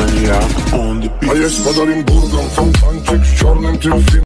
Ania on the beat. A jest pod Olimburgą fontanczyk w czarnym tym